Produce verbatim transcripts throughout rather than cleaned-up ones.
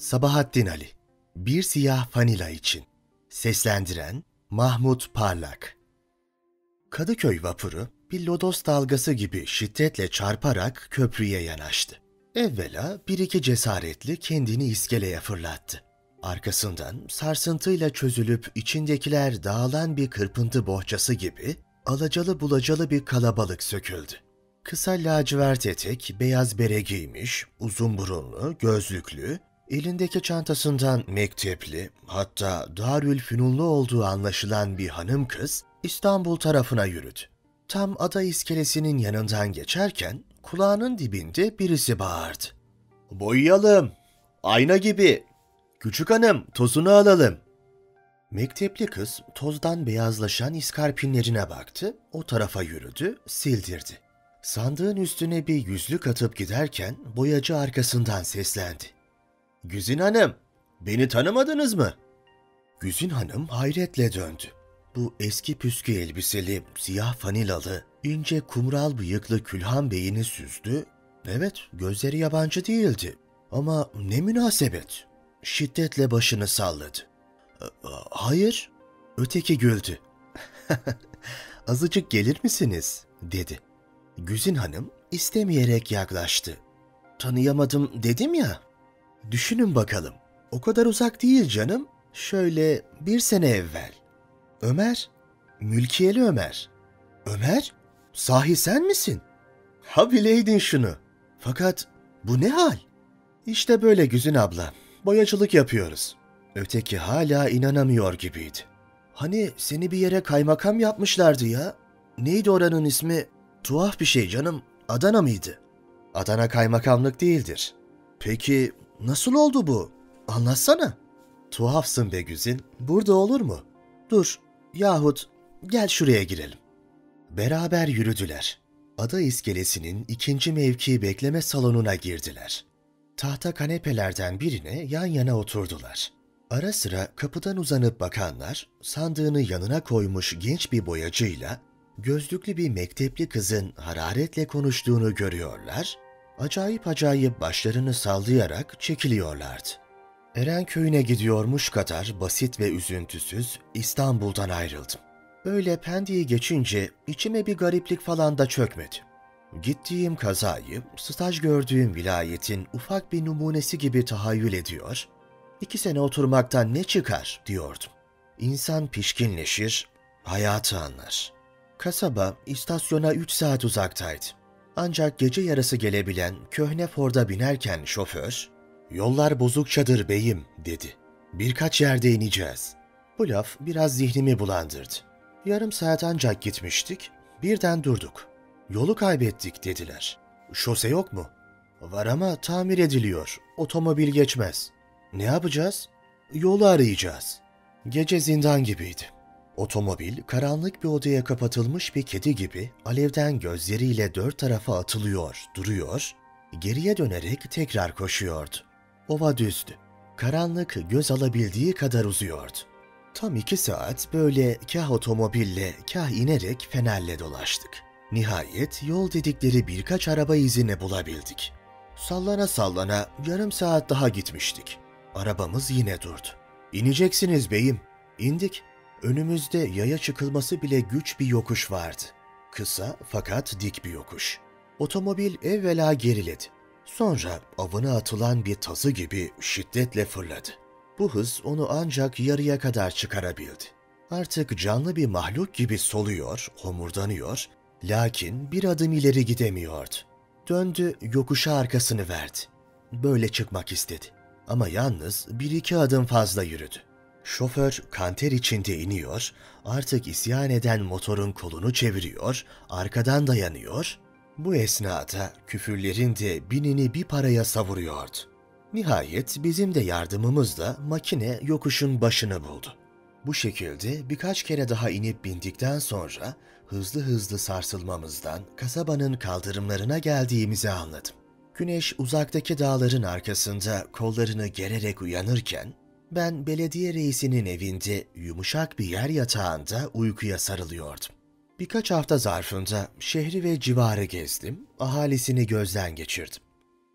Sabahattin Ali. Bir Siyah Fanila için. Seslendiren Mahmut Parlak. Kadıköy vapuru bir lodos dalgası gibi şiddetle çarparak köprüye yanaştı. Evvela bir iki cesaretli kendini iskeleye fırlattı. Arkasından sarsıntıyla çözülüp içindekiler dağılan bir kırpıntı bohçası gibi alacalı bulacalı bir kalabalık söküldü. Kısa lacivert etek, beyaz bere giymiş, uzun burunlu, gözlüklü, elindeki çantasından mektepli, hatta Darülfünunlu olduğu anlaşılan bir hanım kız İstanbul tarafına yürüdü. Tam ada iskelesinin yanından geçerken kulağının dibinde birisi bağırdı. "Boyayalım, ayna gibi. Küçük hanım, tozunu alalım." Mektepli kız tozdan beyazlaşan iskarpinlerine baktı, o tarafa yürüdü, sildirdi. Sandığın üstüne bir yüzlük atıp giderken boyacı arkasından seslendi. "Güzin Hanım, beni tanımadınız mı?" Güzin Hanım hayretle döndü. Bu eski püskü elbiseli, siyah fanilalı, ince kumral bıyıklı Külhan Bey'ini süzdü. Evet, gözleri yabancı değildi. Ama ne münasebet. Şiddetle başını salladı. "Hayır." Öteki güldü. "Azıcık gelir misiniz?" dedi. Güzin Hanım istemeyerek yaklaştı. "Tanıyamadım dedim ya." "Düşünün bakalım. O kadar uzak değil canım. Şöyle bir sene evvel." "Ömer, Mülkiyeli Ömer." "Ömer, sahi sen misin?" "Ha bileydin şunu. Fakat bu ne hal?" "İşte böyle Güzin abla. Boyacılık yapıyoruz." Öteki hala inanamıyor gibiydi. "Hani seni bir yere kaymakam yapmışlardı ya. Neydi oranın ismi? Tuhaf bir şey canım. Adana mıydı?" "Adana kaymakamlık değildir." "Peki nasıl oldu bu? Anlatsana." "Tuhafsın be Güzin. Burada olur mu? Dur, yahut gel şuraya girelim." Beraber yürüdüler. Ada iskelesinin ikinci mevki bekleme salonuna girdiler. Tahta kanepelerden birine yan yana oturdular. Ara sıra kapıdan uzanıp bakanlar, sandığını yanına koymuş genç bir boyacıyla gözlüklü bir mektepli kızın hararetle konuştuğunu görüyorlar, acayip acayip başlarını sallayarak çekiliyorlardı. Erenköy'üne gidiyormuş kadar basit ve üzüntüsüz İstanbul'dan ayrıldım. Öyle Pendik'i geçince içime bir gariplik falan da çökmedi. Gittiğim kazayı staj gördüğüm vilayetin ufak bir numunesi gibi tahayyül ediyor, iki sene oturmaktan ne çıkar diyordum. İnsan pişkinleşir, hayatı anlar. Kasaba istasyona üç saat uzaktaydı. Ancak gece yarısı gelebilen köhne Ford'a binerken şoför, "Yollar bozukçadır beyim," dedi. "Birkaç yerde ineceğiz." Bu laf biraz zihnimi bulandırdı. Yarım saat ancak gitmiştik, birden durduk. "Yolu kaybettik," dediler. "Şose yok mu?" "Var ama tamir ediliyor, otomobil geçmez." "Ne yapacağız?" "Yolu arayacağız." Gece zindan gibiydi. Otomobil karanlık bir odaya kapatılmış bir kedi gibi alevden gözleriyle dört tarafa atılıyor, duruyor, geriye dönerek tekrar koşuyordu. Ova düzdü. Karanlık göz alabildiği kadar uzuyordu. Tam iki saat böyle kah otomobille kah inerek Fener'le dolaştık. Nihayet yol dedikleri birkaç araba izini bulabildik. Sallana sallana yarım saat daha gitmiştik. Arabamız yine durdu. "İneceksiniz beyim." İndik. Önümüzde yaya çıkılması bile güç bir yokuş vardı. Kısa fakat dik bir yokuş. Otomobil evvela geriledi. Sonra avına atılan bir tazı gibi şiddetle fırladı. Bu hız onu ancak yarıya kadar çıkarabildi. Artık canlı bir mahluk gibi soluyor, homurdanıyor, lakin bir adım ileri gidemiyordu. Döndü, yokuşa arkasını verdi. Böyle çıkmak istedi. Ama yalnız bir iki adım fazla yürüdü. Şoför kanter içinde iniyor, artık isyan eden motorun kolunu çeviriyor, arkadan dayanıyor. Bu esnada küfürlerin de binini bir paraya savuruyordu. Nihayet bizim de yardımımızla makine yokuşun başını buldu. Bu şekilde birkaç kere daha inip bindikten sonra hızlı hızlı sarsılmamızdan kasabanın kaldırımlarına geldiğimizi anladım. Güneş uzaktaki dağların arkasında kollarını gererek uyanırken ben belediye reisinin evinde yumuşak bir yer yatağında uykuya sarılıyordum. Birkaç hafta zarfında şehri ve civarı gezdim, ahalisini gözden geçirdim.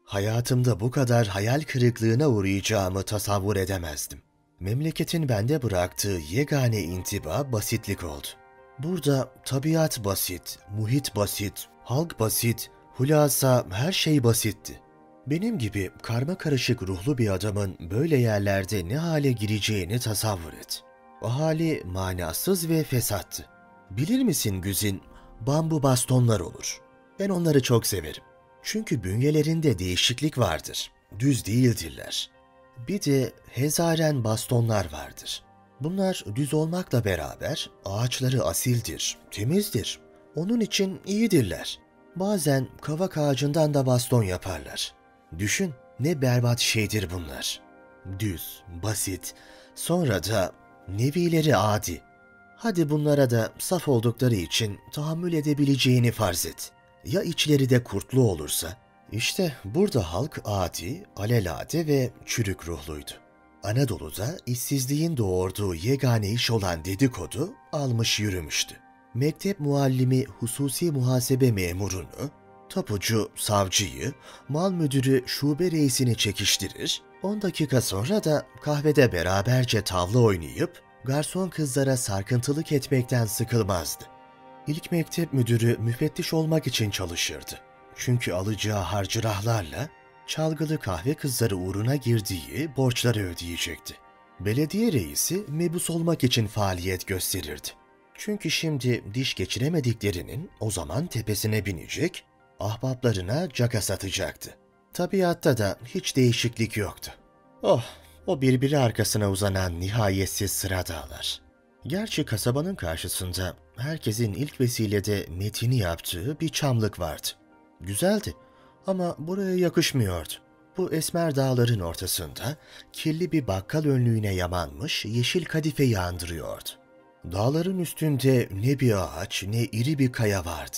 Hayatımda bu kadar hayal kırıklığına uğrayacağımı tasavvur edemezdim. Memleketin bende bıraktığı yegane intiba basitlik oldu. Burada tabiat basit, muhit basit, halk basit, hulasa her şey basitti. Benim gibi karma karışık ruhlu bir adamın böyle yerlerde ne hale gireceğini tasavvur et. O hali manasız ve fesattı. Bilir misin Güzin, bambu bastonlar olur. Ben onları çok severim. Çünkü bünyelerinde değişiklik vardır. Düz değildirler. Bir de hezaren bastonlar vardır. Bunlar düz olmakla beraber ağaçları asildir, temizdir. Onun için iyidirler. Bazen kavak ağacından da baston yaparlar. Düşün, ne berbat şeydir bunlar. Düz, basit, sonra da nevileri adi. Hadi bunlara da saf oldukları için tahammül edebileceğini farz et. Ya içleri de kurtlu olursa? İşte burada halk adi, alelade ve çürük ruhluydu. Anadolu'da işsizliğin doğurduğu yegane iş olan dedikodu almış yürümüştü. Mektep muallimi hususi muhasebe memurunu, tapucu savcıyı, mal müdürü şube reisini çekiştirir, on dakika sonra da kahvede beraberce tavla oynayıp garson kızlara sarkıntılık etmekten sıkılmazdı. İlk mektep müdürü müfettiş olmak için çalışırdı. Çünkü alacağı harcırahlarla çalgılı kahve kızları uğruna girdiği borçları ödeyecekti. Belediye reisi mebus olmak için faaliyet gösterirdi. Çünkü şimdi diş geçiremediklerinin o zaman tepesine binecek, ahbaplarına caka satacaktı. Tabiatta da hiç değişiklik yoktu. Oh, o birbiri arkasına uzanan nihayetsiz sıra dağlar. Gerçi kasabanın karşısında herkesin ilk vesilede metini yaptığı bir çamlık vardı. Güzeldi ama buraya yakışmıyordu. Bu esmer dağların ortasında kirli bir bakkal önlüğüne yamanmış yeşil kadifeyi andırıyordu. Dağların üstünde ne bir ağaç ne iri bir kaya vardı.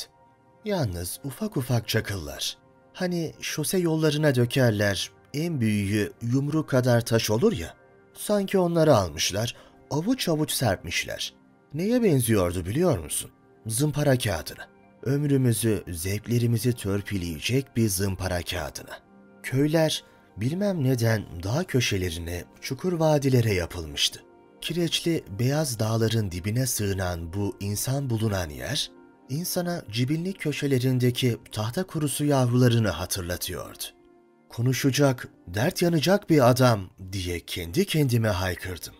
Yalnız ufak ufak çakıllar. Hani şose yollarına dökerler, en büyüğü yumru kadar taş olur ya, sanki onları almışlar, avuç avuç serpmişler. Neye benziyordu biliyor musun? Zımpara kağıdına. Ömrümüzü, zevklerimizi törpüleyecek bir zımpara kağıdına. Köyler bilmem neden dağ köşelerine, çukur vadilere yapılmıştı. Kireçli beyaz dağların dibine sığınan bu insan bulunan yer, insana cibinlik köşelerindeki tahta kurusu yavrularını hatırlatıyordu. Konuşacak, dert yanacak bir adam diye kendi kendime haykırdım.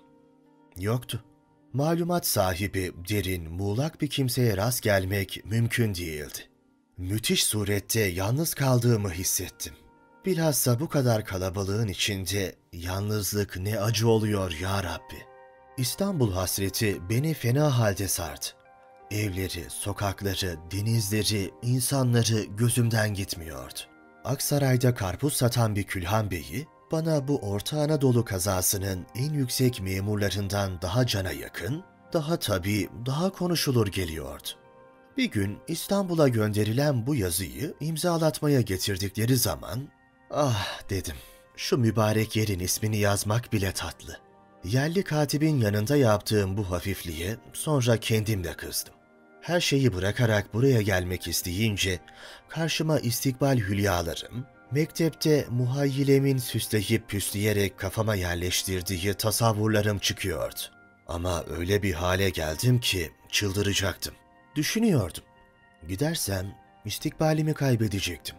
Yoktu. Malumat sahibi, derin, muğlak bir kimseye rast gelmek mümkün değildi. Müthiş surette yalnız kaldığımı hissettim. Bilhassa bu kadar kalabalığın içinde yalnızlık ne acı oluyor ya Rabbi. İstanbul hasreti beni fena halde sardı. Evleri, sokakları, denizleri, insanları gözümden gitmiyordu. Aksaray'da karpuz satan bir külhan beyi, bana bu Orta Anadolu kazasının en yüksek memurlarından daha cana yakın, daha tabii daha konuşulur geliyordu. Bir gün İstanbul'a gönderilen bu yazıyı imzalatmaya getirdikleri zaman, ah dedim, şu mübarek yerin ismini yazmak bile tatlı. Yerli katibin yanında yaptığım bu hafifliğe sonra kendim de kızdım. Her şeyi bırakarak buraya gelmek isteyince karşıma istikbal hülyalarım, mektepte muhayyilemin süsleyip püsleyerek kafama yerleştirdiği tasavvurlarım çıkıyordu. Ama öyle bir hale geldim ki çıldıracaktım. Düşünüyordum. Gidersem istikbalimi kaybedecektim.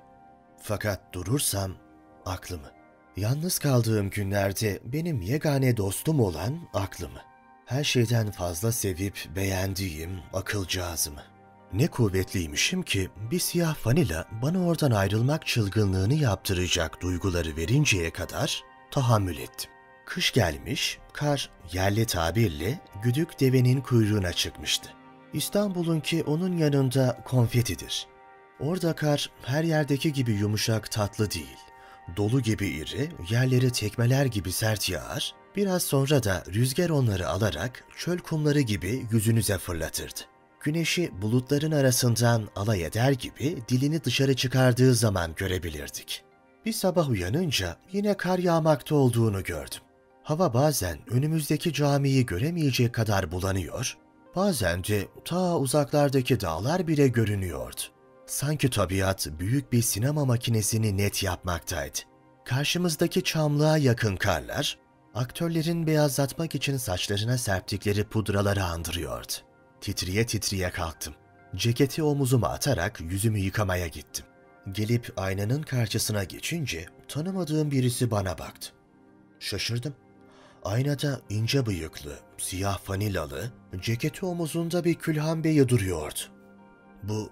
Fakat durursam aklımı. Yalnız kaldığım günlerde benim yegane dostum olan aklımı. Her şeyden fazla sevip beğendiğim akılcağızımı. Ne kuvvetliymişim ki bir siyah fanila bana oradan ayrılmak çılgınlığını yaptıracak duyguları verinceye kadar tahammül ettim. Kış gelmiş, kar yerli tabirle güdük devenin kuyruğuna çıkmıştı. İstanbul'unki onun yanında konfetidir. Orada kar her yerdeki gibi yumuşak tatlı değil. Dolu gibi iri, yerleri tekmeler gibi sert yağar, biraz sonra da rüzgar onları alarak çöl kumları gibi yüzünüze fırlatırdı. Güneşi bulutların arasından alay eder gibi dilini dışarı çıkardığı zaman görebilirdik. Bir sabah uyanınca yine kar yağmakta olduğunu gördüm. Hava bazen önümüzdeki camiyi göremeyecek kadar bulanıyor, bazen de ta uzaklardaki dağlar bile görünüyordu. Sanki tabiat büyük bir sinema makinesini net yapmaktaydı. Karşımızdaki çamlığa yakın karlar, aktörlerin beyazlatmak için saçlarına serptikleri pudraları andırıyordu. Titriye titriye kalktım. Ceketi omuzuma atarak yüzümü yıkamaya gittim. Gelip aynanın karşısına geçince tanımadığım birisi bana baktı. Şaşırdım. Aynada ince bıyıklı, siyah fanilalı, ceketi omuzunda bir Külhan Bey'i duruyordu. Bu,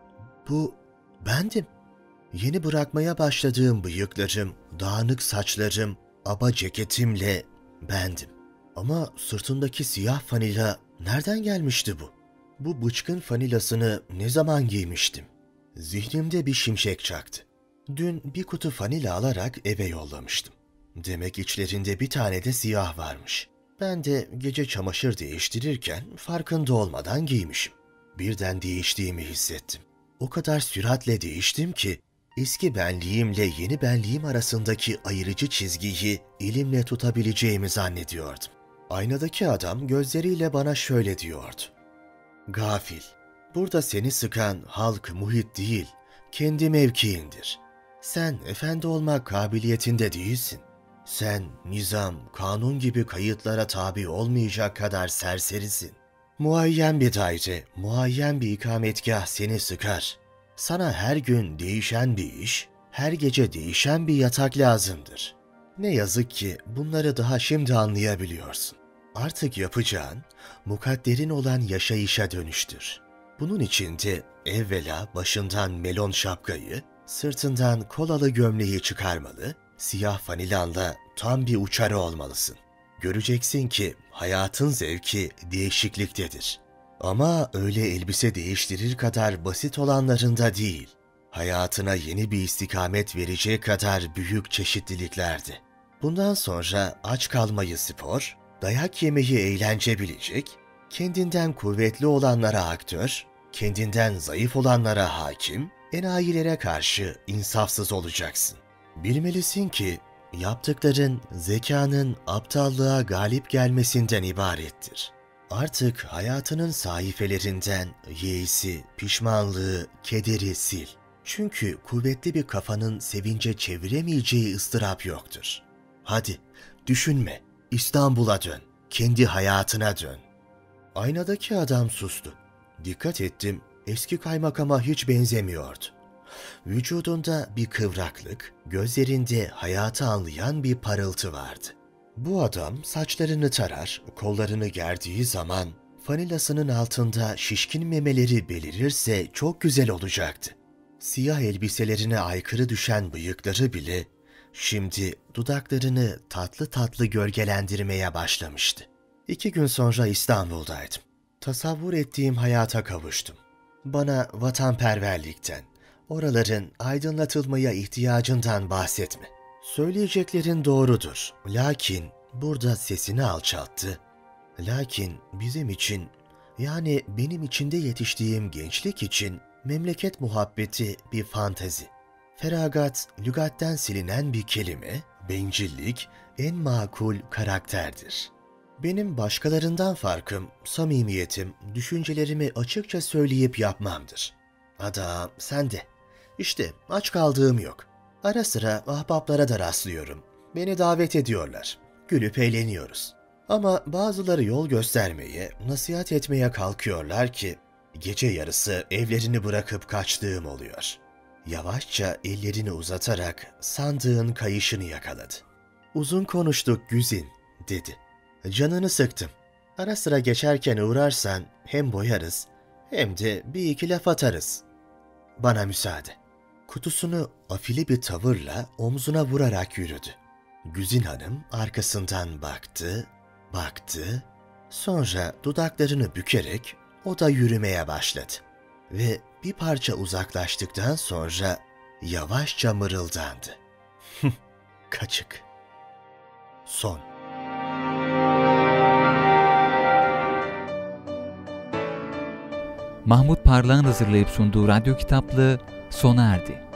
bu bendim. Yeni bırakmaya başladığım bıyıklarım, dağınık saçlarım, aba ceketimle bendim. Ama sırtındaki siyah fanila nereden gelmişti bu? Bu bıçkın fanilasını ne zaman giymiştim? Zihnimde bir şimşek çaktı. Dün bir kutu fanila alarak eve yollamıştım. Demek içlerinde bir tane de siyah varmış. Ben de gece çamaşır değiştirirken farkında olmadan giymişim. Birden değiştiğimi hissettim. O kadar süratle değiştim ki eski benliğimle yeni benliğim arasındaki ayırıcı çizgiyi elimle tutabileceğimi zannediyordum. Aynadaki adam gözleriyle bana şöyle diyordu. Gafil, burada seni sıkan halk, muhit değil, kendi mevkiindir. Sen efendi olmak kabiliyetinde değilsin. Sen nizam, kanun gibi kayıtlara tabi olmayacak kadar serserisin. Muayyen bir daire, muayyen bir ikametgah seni sıkar. Sana her gün değişen bir iş, her gece değişen bir yatak lazımdır. Ne yazık ki bunları daha şimdi anlayabiliyorsun. Artık yapacağın, mukadderin olan yaşayışa dönüştür. Bunun için de evvela başından melon şapkayı, sırtından kolalı gömleği çıkarmalı, siyah fanilanla tam bir uçarı olmalısın. Göreceksin ki hayatın zevki değişikliktedir. Ama öyle elbise değiştirir kadar basit olanlarında değil, hayatına yeni bir istikamet verecek kadar büyük çeşitliliklerdi. Bundan sonra aç kalmayı spor, dayak yemeyi eğlence bilecek, kendinden kuvvetli olanlara aktör, kendinden zayıf olanlara hakim, enayilere karşı insafsız olacaksın. Bilmelisin ki yaptıkların zekanın aptallığa galip gelmesinden ibarettir. Artık hayatının sahifelerinden yeisi, pişmanlığı, kederi sil. Çünkü kuvvetli bir kafanın sevince çeviremeyeceği ıstırap yoktur. Hadi, düşünme, İstanbul'a dön, kendi hayatına dön. Aynadaki adam sustu. Dikkat ettim, eski kaymakama hiç benzemiyordu. Vücudunda bir kıvraklık, gözlerinde hayatı anlayan bir parıltı vardı. Bu adam saçlarını tarar, kollarını gerdiği zaman fanilasının altında şişkin memeleri belirirse çok güzel olacaktı. Siyah elbiselerine aykırı düşen bıyıkları bile şimdi dudaklarını tatlı tatlı gölgelendirmeye başlamıştı. İki gün sonra İstanbul'daydım. Tasavvur ettiğim hayata kavuştum. Bana vatanperverlikten, oraların aydınlatılmaya ihtiyacından bahsetme. Söyleyeceklerin doğrudur. Lakin burada sesini alçalttı. Lakin bizim için, yani benim içinde yetiştiğim gençlik için memleket muhabbeti bir fantezi. Feragat, lügatten silinen bir kelime, bencillik en makul karakterdir. Benim başkalarından farkım, samimiyetim, düşüncelerimi açıkça söyleyip yapmamdır. Adam, sen de. İşte aç kaldığım yok. Ara sıra ahbaplara da rastlıyorum. Beni davet ediyorlar. Gülüp eğleniyoruz. Ama bazıları yol göstermeye, nasihat etmeye kalkıyorlar ki gece yarısı evlerini bırakıp kaçtığım oluyor. Yavaşça ellerini uzatarak sandığın kayışını yakaladı. Uzun konuştuk Güzin, dedi. Canını sıktım. Ara sıra geçerken uğrarsan hem boyarız hem de bir iki laf atarız. Bana müsaade. Kutusunu afili bir tavırla omzuna vurarak yürüdü. Güzin Hanım arkasından baktı, baktı, sonra dudaklarını bükerek o da yürümeye başladı. Ve bir parça uzaklaştıktan sonra yavaşça mırıldandı. Kaçık. Son. Mahmut Parlak'ın hazırlayıp sunduğu radyo kitaplığı sona erdi.